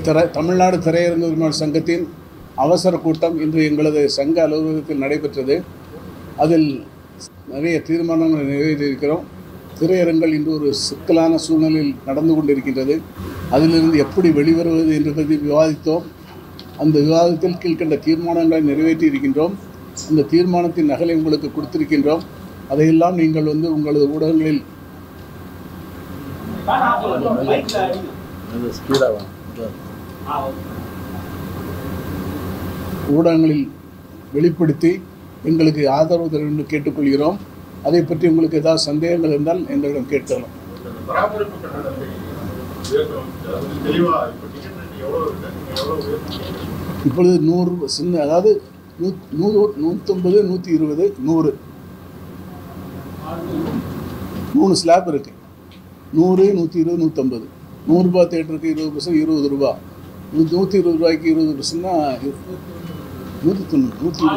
தமிழ்நாடு திரையரங்கு உரிமையாளர் சங்கத்தின் அவசர கூட்டம் இன்று எங்களது சங்க அலுவலகத்தில் நடைபெற்றது. அதில் நிறைய தீர்மானங்களை நிறைவேற்றியிருக்கிறோம். திரையரங்கள் இன்று ஒரு சிக்கலான சூழ்நிலையில் நடந்து கொண்டிருக்கின்றது. அதிலிருந்து எப்படி வெளிவருவது என்று பற்றி விவாதித்தோம். அந்த விவாதத்தில் கீழ்கண்ட தீர்மானங்களை நிறைவேற்றி இருக்கின்றோம். அந்த தீர்மானத்தின் நகலை உங்களுக்கு கொடுத்திருக்கின்றோம். அதையெல்லாம் நீங்கள் உங்களது ஊடகங்களில் வெளிப்படுத்தி எங்களுக்கு ஆதரவு தர வேண்டும் கேட்டுக்கொள்கிறோம். அதை பற்றி உங்களுக்கு ஏதாவது சந்தேகங்கள் இருந்தால் எங்களிடம் கேட்கலாம். இப்பொழுது 100 சின்ன, அதாவது 100, 150, 120, 100 3 ஸ்லாப் இருக்கு. 100, 120, 150. 100 ரூபாய் தேட்டருக்கு 20%, 20 ரூபா. 120 ரூபாய்க்கு 20%னா 120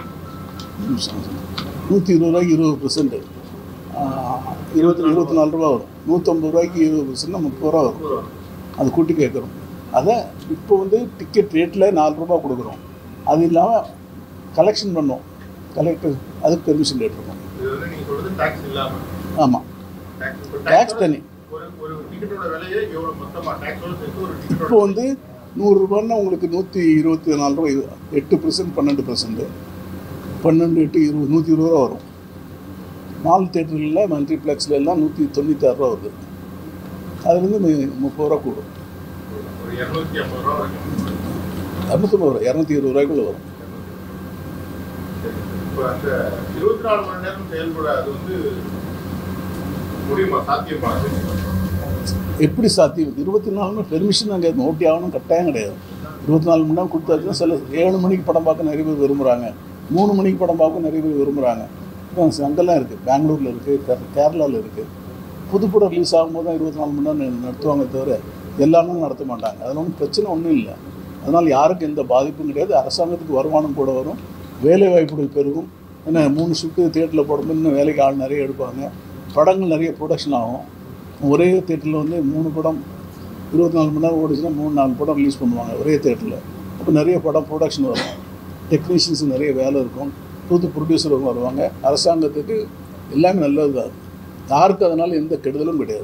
ரூபாய்க்கு 20%, 24 ரூபா வரும். 150 ரூபாய்க்கு 20%னா 30 ரூபா வரும். அது கூட்டி கேட்குறோம். அதை இப்போ டிக்கெட் ரேட்டில் 4 ரூபா கொடுக்குறோம். அது இல்லாமல் கலெக்ஷன் பண்ணோம். கலெக்டர் அதுக்கு பெர்மிஷன் கேட்டிருக்கோம். ஆமாம், டேக்ஸ் தனி. இப்போ 100 ரூபான்னா உங்களுக்கு 124 ரூபா, 8%, 12%, 12, 8, 20, 120 ரூபா வரும். 4 தேட்டர்களில் மல்டிப்ளெக்ஸில் எல்லாம் 196 ரூபா வருது. அதுலேருந்து 30 ரூபா கூடும். 250 ரூபா, 220 ரூபாய்க்குள்ள வரும். எப்படி சாத்தியம்? 24 மணி பெர்மிஷன் அங்கே நோட்டி ஆகணும், கட்டாயம் கிடையாது. 24 மணி நேரம் கொடுத்தாச்சுன்னா சில 7 மணிக்கு படம் பார்க்க நிறைய பேர் விரும்புகிறாங்க. 3 மணிக்கு படம் பார்க்க நிறைய பேர் விரும்புகிறாங்க. இப்போ அங்கெல்லாம் இருக்குது, பெங்களூரில் இருக்குது, கேரளாவில் இருக்குது. புதுப்படம் ரிலீஸ் ஆகும்போது தான் 24 மணி நேரம் நடத்துவாங்க, தவிர எல்லாமே நடத்த மாட்டாங்க. அதில் ஒன்றும் பிரச்சனை ஒன்றும் இல்லை. அதனால் யாருக்கும் எந்த பாதிப்பும் கிடையாது. அரசாங்கத்துக்கு வருமானம் கூட வரும், வேலை வாய்ப்புகள் பெருகும். ஏன்னா 3 ஷிஃப்ட்டு தேட்டரில் போடும்போது இன்னும் வேலைக்கு ஆள் நிறைய எடுப்பாங்க. படங்கள் நிறைய ப்ரொடக்ஷன் ஆகும். ஒரே தேட்டரில் 3 படம் 24 மணி நேரம் ஓடிச்சுன்னா 3-4 படம் ரிலீஸ் பண்ணுவாங்க ஒரே தேட்டரில். அப்போ நிறைய படம் ப்ரொடக்ஷன் வரும். டெக்னீஷியன்ஸு நிறைய வேலை இருக்கும். புது ப்ரொடியூசரும் வருவாங்க. அரசாங்கத்துக்கு எல்லாமே நல்லது தான். யாருக்கு அதனால் எந்த கெடுதலும் கிடையாது.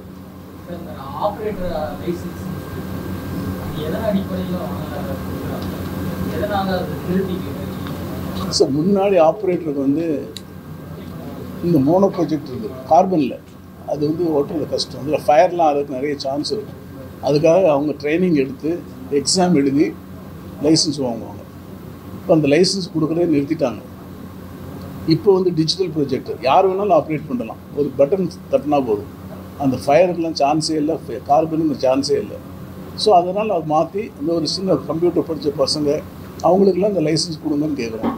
சார், முன்னாடி ஆப்ரேட்டருக்கு இந்த மோனோ ப்ராஜெக்ட் இருக்குது கார்பனில், அது ஓட்டுறது கஷ்டம். அதில் ஃபயர்லாம் அதுக்கு நிறைய சான்ஸ் இருக்கும். அதுக்காக அவங்க ட்ரைனிங் எடுத்து எக்ஸாம் எழுதி லைசன்ஸ் வாங்குவாங்க. இப்போ அந்த லைசன்ஸ் கொடுக்குறதே நிறுத்திட்டாங்க. இப்போ டிஜிட்டல் ப்ரொஜெக்டர் யார் வேணாலும் ஆப்ரேட் பண்ணலாம். ஒரு பட்டன் தட்டினா போதும். அந்த ஃபயருக்கெலாம் சான்ஸே இல்லை, கார்பனுக்கு சான்ஸே இல்லை. ஸோ அதனால் அதை மாற்றி ஒரு சின்ன கம்ப்யூட்டர் படித்த பசங்க அவங்களுக்கெல்லாம் இந்த லைசன்ஸ் கொடுங்கன்னு கேட்குறோம்.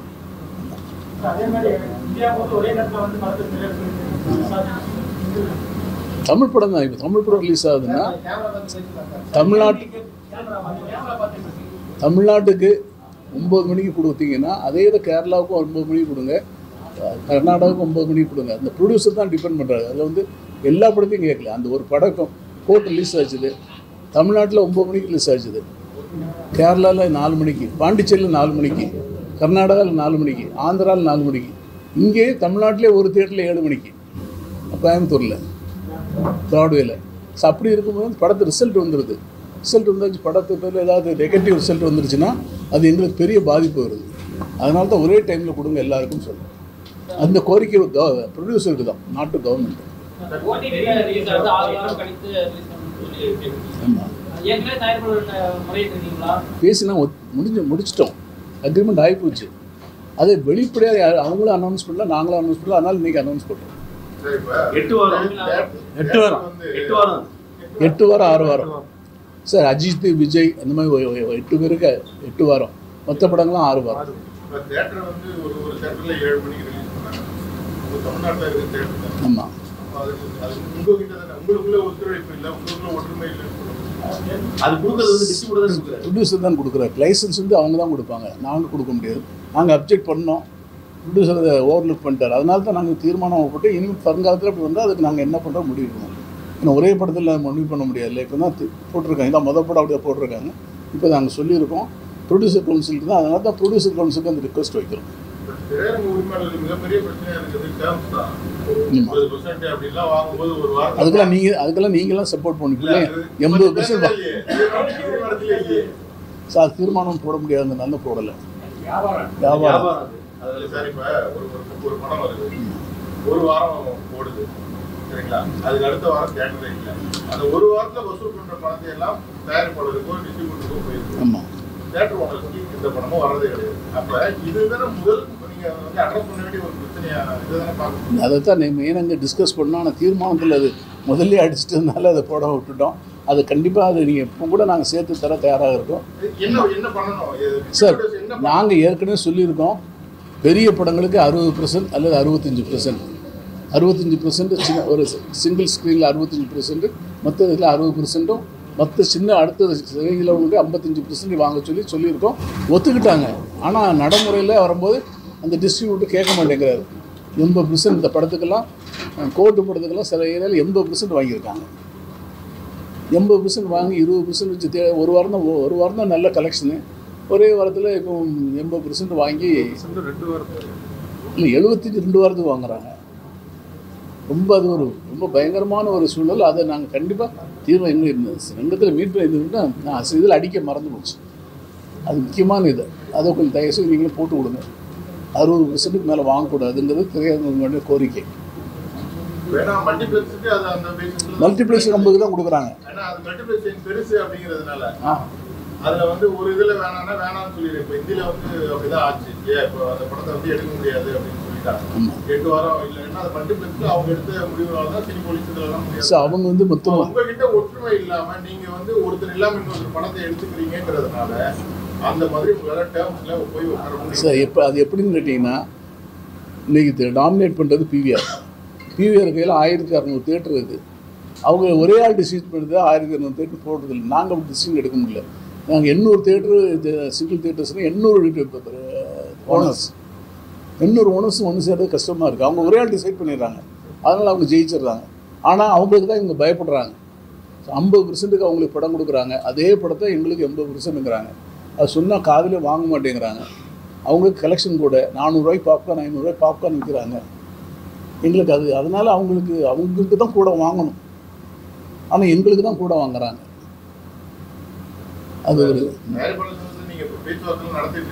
தமிழ் படம் தான். இப்போ தமிழ் படம் ரிலீஸ் ஆகுதுன்னா தமிழ்நாட்டுக்கு 9 மணிக்கு கொடுத்தீங்கன்னா அதே இதை கேரளாவுக்கும் 9 மணிக்கு கொடுங்க, கர்நாடகாவுக்கும் 9 மணிக்கு கொடுங்க. அந்த ப்ரொடியூசர் தான் டிபெண்ட் பண்ணுறாரு. அதில் எல்லா படத்தையும் கேட்கல. அந்த ஒரு படம் கோர்ட் ரிலீஸ் ஆச்சுது, தமிழ்நாட்டில் 9 மணிக்கு ரிலீஸ் ஆச்சுது, கேரளாவில் 4 மணிக்கு, பாண்டிச்சேரியில் 4 மணிக்கு, கர்நாடகாவில் 4 மணிக்கு, ஆந்திராவில் 4 மணிக்கு, இங்கே தமிழ்நாட்டிலே ஒரு தியேட்டரில் 7 மணிக்கு, கோயம்புத்தூரில் ப்ராட்வேல. ஸோ அப்படி இருக்கும்போது படத்து ரிசல்ட் வந்துடுது. ரிசல்ட் வந்துச்சு, படத்துக்கு ஏதாவது நெகட்டிவ் ரிசல்ட் வந்துருச்சுன்னா அது எங்களுக்கு பெரிய பாதிப்பு வருது. அதனால தான் ஒரே டைமில் கொடுங்க எல்லாருக்கும் சொல்லுங்கள். அந்த கோரிக்கை ப்ரொடியூசருக்கு தான், நாட்டு கவர்மெண்ட். பேசினா முடிச்சிட்டோம், அக்ரிமெண்ட் ஆகிப்போச்சு. அதை வெளிப்படையாக அவங்களும் அனௌன்ஸ் பண்ணல, நாங்களும் அனௌன்ஸ் பண்ணல. அதனால் இன்றைக்கி அனௌன்ஸ் பண்ணுறோம். 8 வாரம் 6 வாரம் சார். அஜித், விஜய் அந்த மாதிரி 8 பேருக்கு 8 வாரம், மற்ற படங்கள்லாம் 6 வாரம். ஆமாம், ப்ரொடியூசர் தான் கொடுக்குறாரு. லைசன்ஸ் அவங்க தான் கொடுப்பாங்க, நாங்கள் கொடுக்க முடியாது. நாங்கள் அப்ஜெக்ட் பண்ணோம், ப்ரொடியூசர் அதை ஓவர்லுக் பண்ணிட்டார். அதனால தான் நாங்கள் தீர்மானம் போட்டு இனிமேல் வருங்காலத்தில் அப்படி வந்தால் அதுக்கு நாங்கள் என்ன பண்ணுறோம் முடிவு பண்ணுவோம். இன்னும் ஒரே படத்தில் முடிவு பண்ண முடியாது. இப்போ தான் போட்டிருக்காங்க, இதான் மொதல் படம் அப்படியே போட்டிருக்காங்க. இப்போ நாங்கள் சொல்லியிருக்கோம் ப்ரொடியூசர் கவுன்சிலுக்கு தான். அதனால தான் ப்ரொடியூசர் கவுன்சிலுக்கு அந்த ரிக்வஸ்ட் வைக்கிறோம். அதுக்கெல்லாம் நீங்களாம் சப்போர்ட் பண்ணிக்கலாம். 80% சார் தீர்மானம் போட முடியாது, நல்ல போடலை. வியாபாரம் ஒரு வாரம் ஓடுது சரிங்களா, அதுக்கு அடுத்த வாரம் தேட்டரே இல்லை. அந்த ஒரு வாரத்தில் வசூல் பண்ற பணத்தை எல்லாம் தயாரிப்பாளருக்கும் டிஸ்ட்ரிபியூட்டருக்கும் போயிருக்கு. ஆமாம், தேட்டர் ஓனருக்கு இந்த பணமும் வர்றதே கிடையாது. அப்ப இதுதானே முதல் நீங்க வந்து அட்ரஸ் பண்ண வேண்டிய ஒரு பிரச்சனையா இதுதானே பார்க்கணும். அதைத்தான் மெயின் அங்கே டிஸ்கஸ் பண்ணோம். ஆனால் தீர்மானத்தில் அது முதல்ல அடிச்சிட்டதுனால அதை போட விட்டுட்டோம். அது கண்டிப்பாக அது நீங்கள் இப்போ கூட நாங்கள் சேர்த்து தர தயாராக இருக்கோம். என்ன பண்ணணும் சார்? நாங்கள் ஏற்கனவே சொல்லியிருக்கோம், பெரிய படங்களுக்கு 60% அல்லது 65%. 65% சின்ன ஒரு சிங்கிள் ஸ்க்ரீனில் 65%, மற்ற இதில் 60%, மற்ற சின்ன அடுத்த ஸ்க்ரீனில் உங்களுக்கு 55% வாங்க சொல்லியிருக்கோம். ஒத்துக்கிட்டாங்க. ஆனால் நடைமுறையில் வரும்போது அந்த டிஸ்ட்ரிபியூட்டர் கேட்க மாட்டேங்கிறாரு. 80% இந்த படத்துக்கெல்லாம், கோர்ட்டு படத்துக்கெல்லாம் சில ஏரியாவில் 80% வாங்கியிருக்காங்க. 80% வாங்கி 20% வச்சு ஒரு வாரம் தான் நல்ல கலெக்ஷனு. ஒரே வாரத்தில் இப்போ 80% வாங்கி 2 வாரத்தில் இல்லை 72 வாரத்துக்கு வாங்குறாங்க. அது ஒரு ரொம்ப பயங்கரமான ஒரு சூழல். அதை நாங்கள் கண்டிப்பாக தீர்வு எங்கள் சங்கத்தில் மீட் பண்ணிட்டுன்னா நான் இதில் அடிக்க மறந்து போச்சு. அது முக்கியமான இது. அதை கொஞ்சம் தயவுசெய்து நீங்களும் போட்டு கொடுங்க. 60%க்கு மேலே வாங்கக்கூடாதுங்கிறது திரையரங்குடைய கோரிக்கை. மல்டிப்ளெக்ஸ் 50 தான் கொடுக்குறாங்க. பெருசு அப்படிங்கிறதுனால அதுல வந்து ஒரு இதுல வேணாம்னு சொல்லிடுறேன். இப்போ இந்தியில வந்து அப்படிதான் ஆச்சு. இப்போ அந்த படத்தை வந்து எடுக்க முடியாது அப்படின்னு சொல்லிட்டாங்க. 8 வாரம் இல்லைன்னா அது மல்டிப்ளெக்ஸ்ல அவங்க எடுத்த முடிவுனால தான் சினி போலீஸ் இதெல்லாம் முடியாது. அவங்க வந்து மொத்தமாக உங்ககிட்ட ஒற்றுமை இல்லாம நீங்க வந்து ஒருத்தர் இல்லாம இன்னொரு படத்தை எடுத்துக்கிறீங்கிறதுனால அந்த மாதிரி உங்களால டேர்ம்ஸ்ல போய் உட்கார முடியும். சார் எப்போ அது எப்படின்னு கேட்டிங்கன்னா, இன்னைக்கு டாமினேட் பண்ணுறது பிவிஆர் கையில் 1600 தேட்டர் இருக்குது. அவங்க ஒரே ஆள் டிசிஷன் பண்ணுறது 1200 தேட்டர் போடுறது இல்லை. நாங்கள் அப்படி டிசிஷன் எடுக்க முடியல. நாங்கள் 800 தேட்டரு சிங்கிள் தேட்டர்ஸ்னால் 800 ஓனர்ஸ் 800 ஓனர்ஸும் ஒன்று சேர்றது கஷ்டமாக இருக்குது. அவங்க ஒரே ஆள் டிசைட் பண்ணிடுறாங்க. அதனால் அவங்க ஜெயிச்சிடுறாங்க. ஆனால் அவங்களுக்கு தான் இவங்க பயப்படுறாங்க. 50%க்கு அவங்களுக்கு படம் கொடுக்குறாங்க. அதே படத்தை எங்களுக்கு 80%ங்கிறாங்க. அது சொன்னால் காதிலே வாங்க மாட்டேங்கிறாங்க. அவங்களுக்கு கலெக்ஷன் கூட 400 ரூபாய்க்கு பாப்கார்ன் 500 ரூபாய்க்கு பாப்கார்ன் விற்கிறாங்க. எங்களுக்கு அதனால் அவங்களுக்கு தான் கூட வாங்கணும். ஆனால் எங்களுக்கு தான் கூட வாங்குறாங்க. அது ஒரு நீங்க பேச்சுவார்த்தை நடத்திட்டு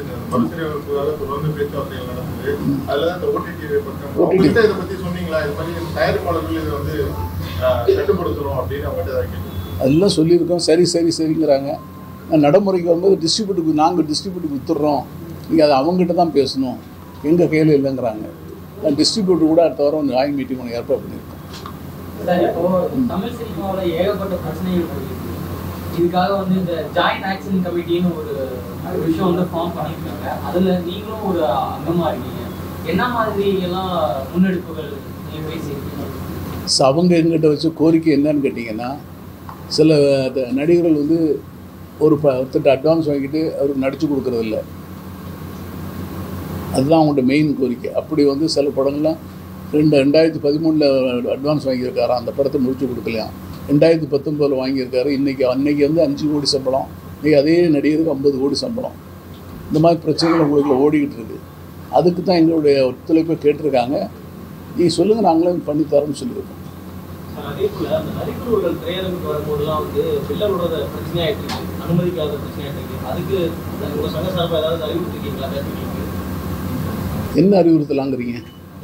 இதை பத்தி சொன்னீங்களா? இது மாதிரி தயாரிப்பாளர்கள் இதை வந்து கட்டுப்படுத்துறோம் அப்படின்னு அவங்க அதெல்லாம் சொல்லியிருக்கோம். சரிங்கிறாங்க. நடைமுறைக்கு வரும்போது நாங்கள் டிஸ்ட்ரிபியூட்டருக்கு வித்துடுறோம், நீங்கள் அதை அவங்ககிட்ட தான் பேசணும், எங்கள் கையில் இல்லைங்கிறாங்க. டிஸ்ட்ரிபியூட்டர் கூட அடுத்த வாரம் வந்து ஜாயின் மீட்டிங் ஒன்று ஏற்பாடு பண்ணியிருக்கோம். தமிழ் சினிமாவில் ஏகப்பட்ட பிரச்சனைகள் போயிருக்கு. இதுக்காக வந்து இந்த ஜாயிண்ட் ஆக்ஷன் கமிட்டின்னு ஒரு விஷயம் வந்து ஃபார்ம் பண்ணியிருக்காங்க. அதில் நீங்களும் ஒரு அங்கமாக இருக்கீங்க. என்ன மாதிரி எல்லாம் முன்னெடுப்புகள் நீங்கள் பேசியிருக்கீங்க? அவங்க எங்கிட்ட வச்ச கோரிக்கை என்னன்னு கேட்டிங்கன்னா, சில நடிகர்கள் வந்து ஒருத்தர் அட்வான்ஸ் வாங்கிட்டு அவருக்கு நடித்து கொடுக்குறதில்ல. அதுதான் அவங்கள்ட்ட மெயின் கோரிக்கை. அப்படி வந்து சில படங்கள்லாம் 2013 அட்வான்ஸ் வாங்கியிருக்காரு, அந்த படத்தை முடிச்சு கொடுக்கலையாம். 2019 வாங்கியிருக்காரு. அன்னைக்கு வந்து 5 கோடி சம்பளம், இன்றைக்கி அதே நடிகருக்கு 50 கோடி சம்பளம். இந்த மாதிரி பிரச்சனைகள் உங்களுக்கு ஓடிக்கிட்டு இருக்குது. அதுக்கு தான் எங்களுடைய ஒத்துழைப்பை கேட்டிருக்காங்க. நீங்கள் சொல்லுங்கள், நாங்களும் பண்ணித்தரோம்னு சொல்லியிருக்கோம். அதே போல் அந்த நடிகர்கள் திரையரங்குக்கு வரும்போதுலாம் வந்து பில்லரோட பிரச்சனையாகிட்டு இருக்கு, அனுமதிக்காத பிரச்சனையாகிட்டு இருக்கு. அதுக்கு உங்கள் சங்க சார்பாக ஏதாவது அறிவுறுத்திருக்கீங்களா? என்ன அறிவுறுத்தலாங்கிறீங்க?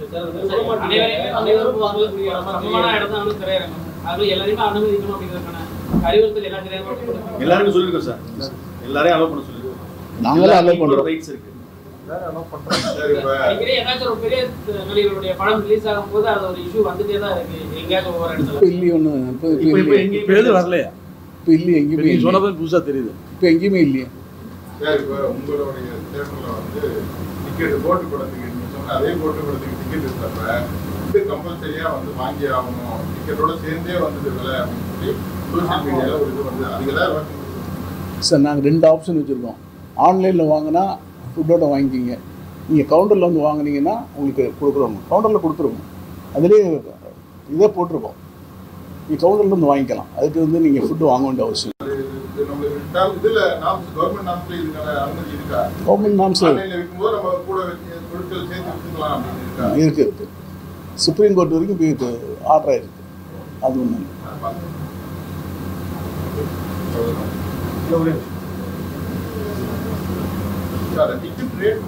எல்லாருக்கும் சொல்லிருக்கோம் சார். எல்லாரையும் அலோவ் பண்ண சொல்லிருக்கோம். நாங்களே அலோவ் பண்றோம். ரைட்ஸ் இருக்கு. புதுசா தெரியுது. இப்போ எங்கேயுமே இல்லையா? உங்களுடைய தேட்டர்ல வந்து டிக்கெட் போட்டு படத்துக்கு அதே போட்டு படத்துக்கு டிக்கெட் இருக்கிறப்ப இது கம்பல்சரியா வந்து வாங்கி ஆகணும், டிக்கெட்டோட சேர்ந்தே வந்தது விலை அப்படின்னு சொல்லி சோசியல் மீடியாவில் ஒரு இது வந்து அதுக்கெல்லாம் சார் நாங்கள் 2 ஆப்ஷன் வச்சுருக்கோம். ஆன்லைனில் வாங்கினா ஃபுட்டோட வாங்கிக்கிங்க, நீங்கள் கவுண்டரில் வந்து வாங்கினீங்கன்னா உங்களுக்கு கொடுக்குறோங்க, கவுண்டரில் கொடுத்துருவோம். அதுலேயே இதே போட்டிருக்கோம், நீங்கள் கவுண்டரில் வந்து வாங்கிக்கலாம். அதுக்கு வந்து நீங்கள் ஃபுட்டு வாங்க வேண்டிய அவசியம். இதுல கவர்மெண்ட் நாம்ஸ்ல இதுக்கான அனுமதி இருக்கா? கவர்மெண்ட் நாம்ஸ் ஆன்லைன்ல விற்கும்போது நம்ம கூட பொருட்கள் சேர்த்து விற்றுக்கலாம் அப்படின்னு இருக்கா? இருக்கு. சுப்ரீம் கோர்ட் வரைக்கும் போய் ஆர்டர் ஆயிருக்கு. அது ஒன்று டிக்கெட் ரேட்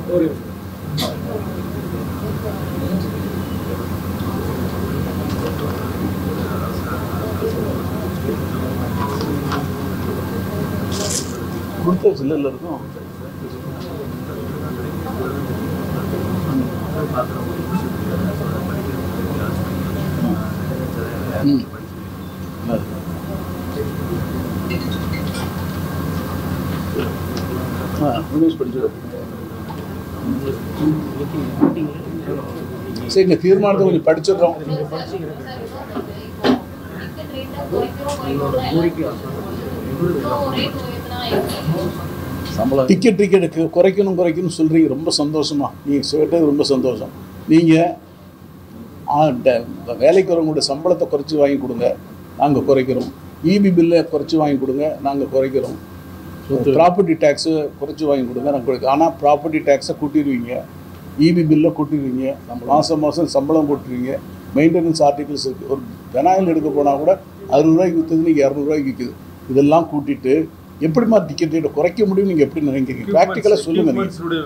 கொடுத்த சில்லரில் இருக்கும். இங்கிலீஷ் படிச்சு சரி, இந்த தீர்மானத்தை கொஞ்சம் படிச்சிடுறோம். டிக்கெட் குறைக்கணும் சொல்கிறீங்க, ரொம்ப சந்தோஷமா. நீங்கள் கேட்டது ரொம்ப சந்தோஷம். நீங்கள் வேலைக்கு வரவங்களுடைய சம்பளத்தை குறைச்சி வாங்கி கொடுங்க, நாங்கள் குறைக்கிறோம். இபி பில்லை குறைச்சி வாங்கி கொடுங்க, நாங்கள் குறைக்கிறோம். ப்ராப்பர்ட்டி டேக்ஸு குறைச்சி வாங்கி கொடுங்க, நாங்கள் குறைக்கிறோம். ஆனால் ப்ராப்பர்ட்டி டேக்ஸை கூட்டிடுவீங்க, இபி பில்லை கூட்டிடுவீங்க, மாதம் சம்பளம் கூட்டுருவீங்க. மெயின்டெனன்ஸ் ஆர்டிகல்ஸ் இருக்குது. ஒரு பெனாயில் எடுக்க போனால் கூட 60 ரூபாய்க்கு விற்றது நீங்கள் 200 ரூபாய்க்கு விற்குது. இதெல்லாம் கூட்டிட்டு எப்படிமா டிக்கெட் ரேட்டை குறைக்க முடியும் நீங்கள் எப்படி நினைக்கிறீங்க? ப்ராக்டிக்கலாக சொல்லுங்கள்.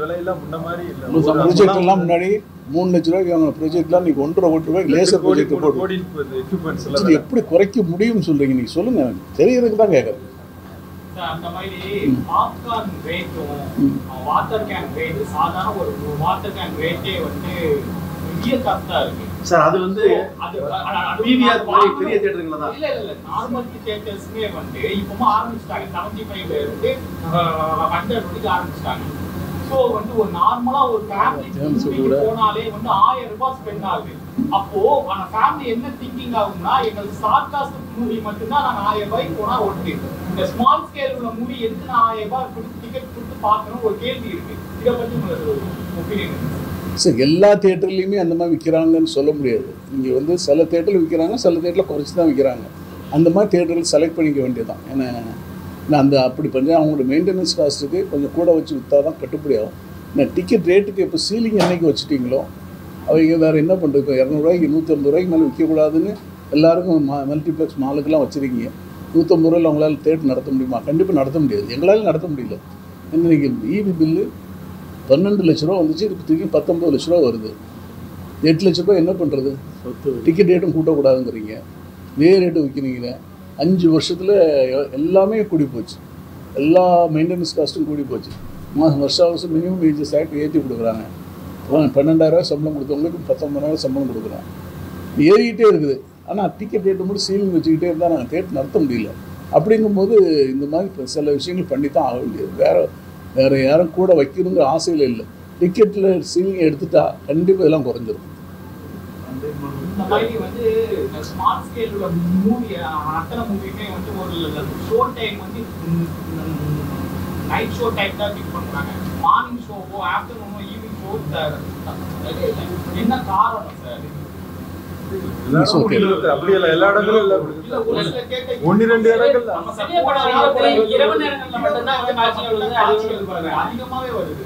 ப்ரொஜெக்ட் எல்லாம் முன்னாடி 3 லட்ச ரூபாய்க்கு வாங்கின ப்ரொஜெக்ட்லாம் நீங்கள் 1.5 கோடி ரூபாய்க்கு லேசர் ப்ரொஜெக்ட் போட்டு எப்படி குறைக்க முடியும்னு சொல்கிறீங்க? நீங்கள் சொல்லுங்கள், எனக்கு தெரியறதுக்கு தான் கேட்குறேன். அந்த மாதிரி பாப்கார்ன் ரேட்டும் வாட்டர் கேன் ரேட், சாதாரண ஒரு வாட்டர் கேன் ரேட்டே வந்து பெரிய காஸ்டா இருக்கு சார். அது வந்து பிவிஆர் மாதிரி பெரிய தியேட்டருங்களா தான்? இல்ல நார்மல் தியேட்டர்ஸ்மே வந்து இப்பவும் ஆரம்பிச்சிட்டாங்க. 75 இருந்து 100 வரைக்கும் ஆரம்பிச்சிட்டாங்க. ஸோ வந்து ஒரு நார்மலா ஒரு ஃபேமிலி போனாலே வந்து 1000 ரூபாய் ஸ்பெண்ட் ஆகுது. அப்போ அந்த ஃபேமிலி என்ன திங்கிங் ஆகும்னா, எங்களுக்கு ஷார்ட் காஸ்ட் மூவி மட்டும்தான் நாங்கள் 1000 ரூபாய்க்கு போனா ஓட்டு. இந்த ஸ்மால் ஸ்கேல் உள்ள மூவி எதுக்கு நான் 1000 ரூபாய் கொடுத்து டிக்கெட் கொடுத்து பார்க்கணும் ஒரு கேள்வி இருக்கு. இதை பற்றி உங்களுக்கு ஒப்பீனியன்? சார், எல்லா தேட்டர்லையுமே அந்த மாதிரி விற்கிறாங்கன்னு சொல்ல முடியாது. நீங்கள் வந்து சில தேட்டரில் விற்கிறாங்க, சில தேட்டரில் குறைச்சி தான் விற்கிறாங்க. அந்த மாதிரி தேட்டரில் செலக்ட் பண்ணிக்க வேண்டியதான். ஏன்னா நான் அந்த அப்படி பண்ணி அவங்களோட மெயின்டெனன்ஸ் காஸ்ட்டுக்கு கொஞ்சம் கூட வச்சு விற்றா தான் கட்டுப்படி ஆகும். நான் டிக்கெட் ரேட்டுக்கு இப்போ சீலிங் என்னைக்கு வச்சுட்டிங்களோ அவங்க வேறு என்ன பண்ணுறது? 200 ரூபாய்க்கு 150 ரூபாய்க்கு மேலே விற்கக்கூடாதுன்னு எல்லாருக்கும் மல்டிப்ளெக்ஸ் மாலுக்கெல்லாம் வச்சுருக்கீங்க. 150 ரூபாயில் அவங்களால தேட்டர் நடத்த முடியுமா? கண்டிப்பாக நடத்த முடியாது. எங்களால் நடத்த முடியல. இன்றைக்கி இபி பில்லு 12 லட்ச ரூபா வந்துச்சு, இதுக்கு தூக்கி 19 லட்ச ரூபா வருது. 8 லட்ச ரூபா என்ன பண்ணுறது? டிக்கெட் ரேட்டும் கூட்டக்கூடாதுங்கிறீங்க, இதே ரேட்டு விற்கிறீங்க. 5 வருஷத்தில் எல்லாமே கூடி போச்சு. எல்லா மெயின்டெனன்ஸ் காஸ்ட்டும் கூடி போச்சு. வருஷம் மினிமம் வேஜஸ் ஆக்ட் ஏற்றி கொடுக்குறாங்க. 12,000 சம்பளம் கொடுத்தவங்களுக்கு 19,000 சம்பளம் கொடுக்குறாங்க. ஏறிக்கிட்டே இருக்குது. ஆனால் டிக்கெட் ரேட்டு மட்டும் சீலிங் வச்சுக்கிட்டே இருந்தால் நாங்கள் தேட்டர் நடத்த முடியல. அப்படிங்கும்போது இந்த மாதிரி சில விஷயங்கள் பண்ணி தான் ஆக வேண்டியது. வேறு யாரும் கூட வைக்கணுங்கிற ஆசையில் இல்லை. டிக்கெட்டில் சீலிங் எடுத்துட்டா கண்டிப்பாக இதெல்லாம் குறைஞ்சிரும். இந்த மாதிரி வந்து ஸ்மார்ட் ஸ்கேல் உள்ள மூவி அத்தனை மூவியுமே வந்து ஒரு ஷோ டைம் வந்து நைட் ஷோ டைம் தான் பிக் பண்ணுறாங்க. மார்னிங் ஷோவோ ஆஃப்டர்நூனோ ஈவினிங் ஷோ என்ன காரணம் சார்? எல்லா இடங்களும் இல்ல, 1-2 இடங்கள் இரவு நேரங்கள்ல மட்டும்தான் வந்து காட்சிகள் அதிகமாவே வருது.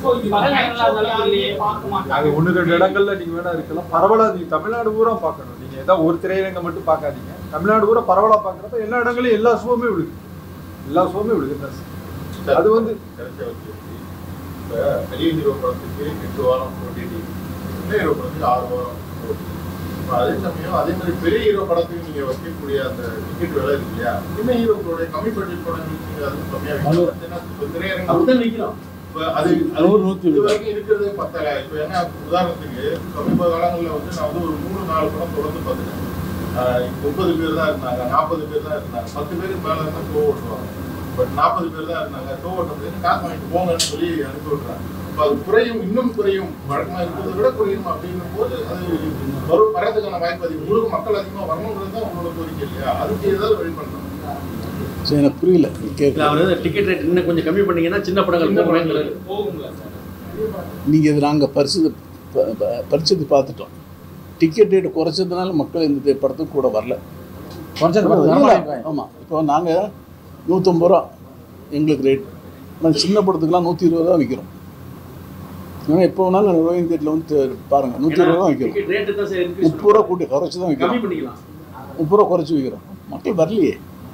அது 1-2 இடங்கள்ல நீங்க வேணா இருக்கலாம். பரவலா நீங்க தமிழ்நாடு பூரா பார்க்கணும். நீங்க ஏதாவது ஒரு திரையரங்கம் மட்டும் பார்க்காதீங்க. தமிழ்நாடு பூரா பரவலா பார்க்கறப்ப எல்லா இடங்களையும் எல்லா ஷோவுமே விழுது. அது வந்து பெரிய ஹீரோ படத்துக்கு 8 வாரம் ஓடிடி, சின்ன ஹீரோ படத்துக்கு 6 வாரம். அதே சமயம் அதே மாதிரி பெரிய ஹீரோ படத்துக்கு நீங்க வைக்கக்கூடிய அந்த டிக்கெட் விலை இருக்கு இல்லையா, சின்ன ஹீரோக்களுடைய கம்மி பட்ஜெட் படங்களுக்கு நீங்க அதுவும் கம்மியா திரையரங்கம் அது இது வரைக்கும் இருக்கிறதே பத்தல. இப்போ என்ன உதாரணத்துக்கு சமீப காலங்களில் வந்து நான் வந்து ஒரு 3-4 படம் தொடர்ந்து பார்த்துட்டேன். 30 பேர் தான் இருந்தாங்க, 40 பேர் தான் இருந்தாங்க. 10 பேருக்கு மேலே இருந்தால் ஷோ ஓட்டுவாங்க. பட் 40 பேர் தான் இருந்தாங்க. ஷோ ஓட்டுறதுக்கு காசு வாங்கிட்டு போங்கன்னு சொல்லி அனுப்பி விட்றாங்க. இப்போ அது குறையும், இன்னும் குறையும், வழக்கமாக இருக்கிறத விட குறையும். அப்படின்னும் போது அது வரதுக்கான வாய்ப்பு அதிகம். உங்களுக்கு மக்கள் அதிகமாக வரணுங்கிறது தான் உங்களோட கோரிக்கை இல்லையா? அதுக்கு ஏதாவது வழி பண்ணணும். சரி, எனக்கு புரியல. டிக்கெட் ரேட் இன்னும் கொஞ்சம் கம்மி பண்ணீங்கன்னா சின்ன படங்கள் போகுங்களா சார்? நீங்கள் இது நாங்கள் பரிசத்து பார்த்துட்டோம். டிக்கெட் ரேட்டு குறைச்சதுனால மக்கள் இந்த படத்துக்கு கூட வரல. ஆமாம், இப்போ நாங்கள் 150 ரூபா எங்களுக்கு ரேட். ஆனால் சின்ன படத்துக்குலாம் 120 தான் விற்கிறோம். ஏன்னா எப்போ வேணாலும் ரோஹிங் தேட்டரில் வந்து பாருங்கள் 120 தான் விற்கிறோம். 30 ரூபா கூட்டி குறைச்சி தான் விற்கிறோம். 30 ரூபா குறைச்சி விற்கிறோம். மக்கள் வரலையே.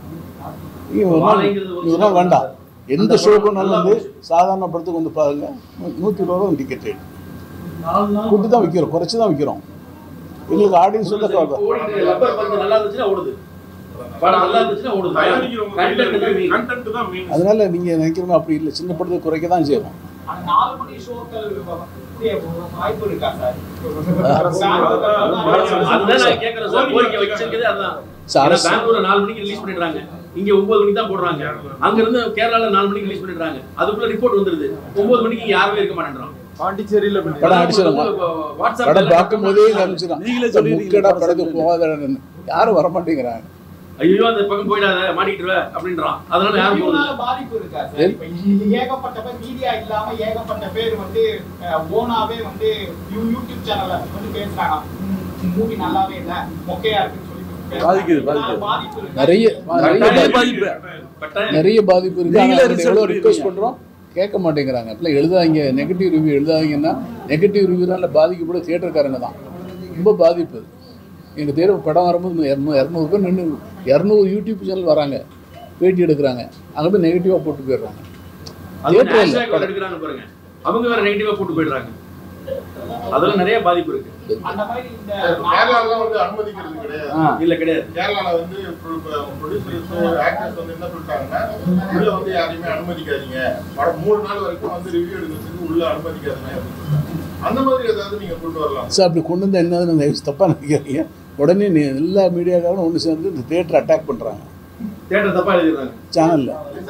இதெல்லாம் வேண்டாம். எந்த ஷோக்குனாலும் வந்து சாதாரண படத்துக்கு வந்து பாருங்க 120 ரூபா டிக்கெட் ரேட் கூட்டி தான் விற்கிறோம், குறைச்சி தான் விற்கிறோம். எங்களுக்கு ஆடியன்ஸ் வந்து அதனால நீங்க நினைக்கிறோம் அப்படி இல்லை. சின்ன படத்துக்கு குறைக்க தான் செய்யணும். இங்க 9 மணிக்கு தான் போடுறாங்க. அங்க இருந்து கேரளால 4 மணிக்கு ரிலீஸ் பண்ணிடுறாங்க. அதுக்குள்ள ரிப்போர்ட் வந்துருது 9 மணிக்கு யாருமே இருக்க மாட்டேன்றாங்க. பாண்டிச்சேரியில படம் அடிச்சிடலாம். படம் பார்க்கும்போதே முக்கடா படத்துக்கு போகாத யாரும் வர மாட்டேங்கிறாங்க. ஐயோ அந்த பக்கம் போயிடாத மாட்டிக்கிட்டுருவ அப்படின்றான். அதனால யாரும் போறது பாதிப்பு இருக்கா சார்? இப்ப ஏகப்பட்ட பேர் மீடியா இல்லாம ஏகப்பட்ட பேர் வந்து ஓனாவே வந்து யூடியூப் சேனல்ல வந்து பேசுறாங்க. மூவி நல்லாவே இல்ல, மொக்கையா இருக்குன்னு சொல்லி நிறைய பாதிப்பு இருக்கு. எவ்வளவு ரிக்வெஸ்ட் பண்றோம், கேட்க மாட்டேங்கிறாங்க. அப்பெல்லாம் எழுதாங்க, நெகட்டிவ் ரிவ்யூ எழுதாங்கன்னா நெகட்டிவ் ரிவ்யூனால பாதிக்கப்பட தியேட்டர்காரங்க தான் ரொம்ப பாதிப்பு. எங்கள் தேர்வு படம் வரும்போது 200 பேர் நின்று 200 யூடியூப் சேனல் வராங்க, பேட்டி எடுக்கிறாங்க. அங்கே போய் நெகட்டிவாக போட்டு போயிடுறாங்க. எடுக்கிறாங்க பாருங்க, அவங்க வேற நெகட்டிவா போட்டு போயிடுறாங்க. அதெல்லாம் நிறைய பாதிப்பு இருக்கு. கேரளால வந்து அனுமதிக்கிறது கிடையாது. இல்ல கிடையாது. கேரளால வந்து ப்ரொடியூசர்ஸ் ஆக்டர்ஸ் வந்து என்ன சொல்லிட்டாங்கன்னா, உள்ள வந்து யாரையுமே அனுமதிக்காதீங்க, படம் 3 நாள் வரைக்கும் வந்து ரிவ்யூ எடுக்கிறதுக்கு உள்ள அனுமதிக்காதீங்க. அந்த மாதிரி ஏதாவது நீங்க கொண்டு வரலாம் சார். அப்படி கொண்டு வந்தால் என்ன தப்பா நினைக்கிறீங்க? உடனே எல்லா மீடியாக்காரும் ஒன்று சேர்ந்து இந்த தியேட்டர் அட்டாக் பண்ணுறாங்க. தியேட்டர் தப்பா எழுதிடுறாங்க இல்ல சேனல்ல.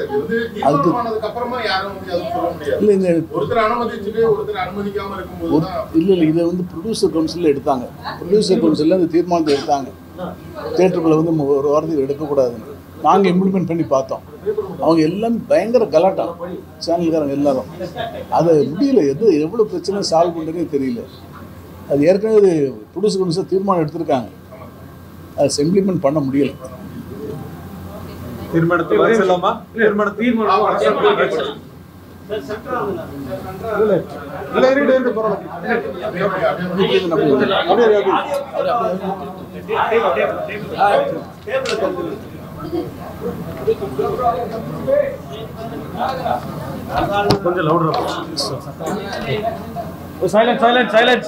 இந்த ஒருத்தர் அனுமதிச்சுட்டு ஒருத்தர் அனுமதிக்காம இருக்கும்போது இல்லை இதை வந்து ப்ரொடியூசர் கவுன்சிலில் எடுத்தாங்க. ப்ரொடியூசர் கவுன்சிலில் இந்த தீர்மானத்தை எடுத்தாங்க, தியேட்டருக்குள்ள வந்து ஒரு வாரத்துக்கு எடுக்கக்கூடாதுன்னு. நாங்கள் இம்ப்ளிமெண்ட் பண்ணி பார்த்தோம். அவங்க எல்லாம் பயங்கர கலாட்டா, சேனல்காரங்க எல்லாரும். அது முடியல, எவ்வளோ பிரச்சனை சால்வ் பண்ணுறதுன்னு தெரியல. அது ஏற்கனவே ப்ரொடியூசர் கவுன்சில் தீர்மானம் எடுத்திருக்காங்க, அதை இம்ப்ளிமெண்ட் பண்ண முடியல. தீர்மானத்தை வச்சலாமா? கொஞ்சம் லவுடரா. சைலன்ஸ்.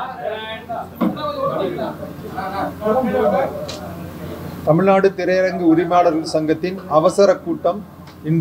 தமிழ்நாடு திரையரங்கு உரிமையாளர்கள் சங்கத்தின் அவசர கூட்டம் இன்று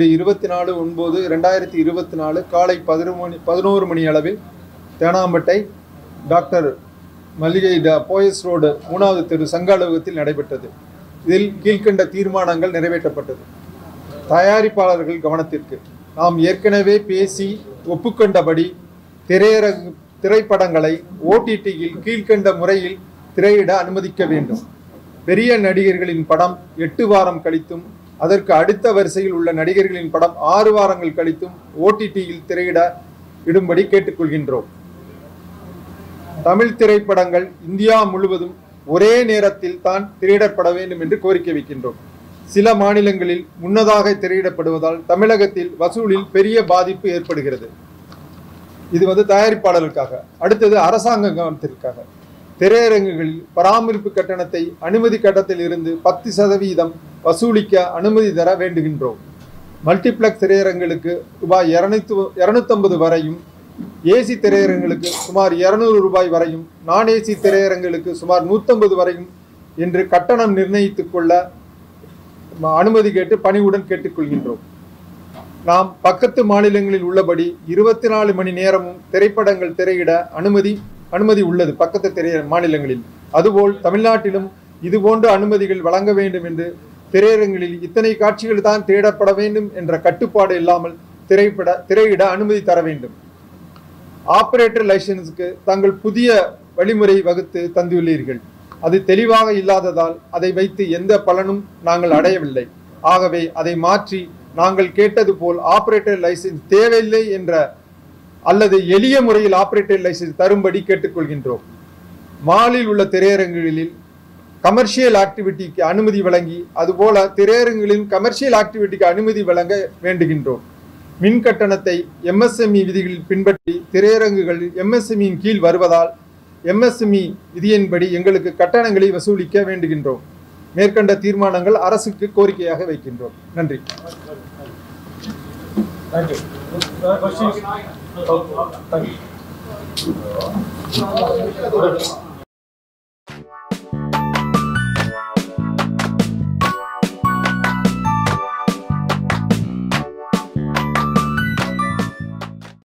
24/9/2024 காலை 11 மணி அளவில் தேனாம்பேட்டை டாக்டர் மல்லிகை போயஸ் ரோடு 3வது தெரு சங்க அலுவலகத்தில் நடைபெற்றது. இதில் கீழ்கண்ட தீர்மானங்கள் நிறைவேற்றப்பட்டது. தயாரிப்பாளர்கள் கவனத்திற்கு, நாம் ஏற்கனவே பேசி ஒப்புக்கொண்டபடி திரைப்படங்களை OTTயில் கீழ்கண்ட முறையில் திரையிட அனுமதிக்க வேண்டும். பெரிய நடிகர்களின் படம் 8 வாரம் கழித்தும், அதற்கு அடுத்த வரிசையில் உள்ள நடிகர்களின் படம் 6 வாரங்கள் கழித்தும் OTTயில் திரையிட இடும்படி கேட்டுக்கொள்கின்றோம். தமிழ் திரைப்படங்கள் இந்தியா முழுவதும் ஒரே நேரத்தில் தான் திரையிடப்பட வேண்டும் என்று கோரிக்கை வைக்கின்றோம். சில மாநிலங்களில் முன்னதாக திரையிடப்படுவதால் தமிழகத்தில் வசூலில் பெரிய பாதிப்பு ஏற்படுகிறது. இது தயாரிப்பாளர்களுக்காக. அடுத்தது அரசாங்க கவனத்திற்காக, திரையரங்குகளில் பராமரிப்பு கட்டணத்தை அனுமதி கட்டணத்தில் இருந்து 10% வசூலிக்க அனுமதி தர வேண்டுகின்றோம். மல்டிப்ளெக்ஸ் திரையரங்குகளுக்கு ரூபாய் 250 வரையும், ஏசி திரையரங்குகளுக்கு சுமார் 200 ரூபாய் வரையும், நான் ஏசி திரையரங்குகளுக்கு சுமார் 150 வரையும் என்று கட்டணம் நிர்ணயித்துக் கொள்ள அனுமதி கேட்டு பணிவுடன் கேட்டுக்கொள்கின்றோம். நாம் பக்கத்து மாநிலங்களில் உள்ளபடி 24 மணி நேரமும் திரைப்படங்கள் திரையிட அனுமதி உள்ளது பக்கத்து மாநிலங்களில். அதுபோல் தமிழ்நாட்டிலும் இதுபோன்ற அனுமதிகள் வழங்க வேண்டும் என்று, திரையரங்களில் இத்தனை காட்சிகள் தான் திரையிடப்பட வேண்டும் என்ற கட்டுப்பாடு இல்லாமல் திரையிட அனுமதி தர வேண்டும். ஆபரேட்டர் லைசன்ஸுக்கு தங்கள் புதிய வழிமுறை வகுத்து தந்துள்ளீர்கள். அது தெளிவாக இல்லாததால் அதை வைத்து எந்த பலனும் நாங்கள் அடையவில்லை. ஆகவே அதை மாற்றி நாங்கள் கேட்டது போல் ஆபரேட்டர் லைசன்ஸ் தேவையில்லை என்ற அல்லது எளிய முறையில் ஆபரேட்டர் லைசன்ஸ் தரும்படி கேட்டுக்கொள்கின்றோம். மாலில் உள்ள திரையரங்குகளில் கமர்ஷியல் ஆக்டிவிட்டிக்கு அனுமதி வழங்கி அதுபோல திரையரங்குகளின் கமர்ஷியல் ஆக்டிவிட்டிக்கு அனுமதி வழங்க வேண்டுகின்றோம். மின் கட்டணத்தை MSME விதிகளில் பின்பற்றி திரையரங்குகளில் MSMEயின் கீழ் வருவதால் MSME விதியின்படி எங்களுக்கு கட்டணங்களை வசூலிக்க வேண்டுகின்றோம். மேற்கண்ட தீர்மானங்கள் அரசுக்கு கோரிக்கையாக வைக்கின்றோம். நன்றி. Thank you.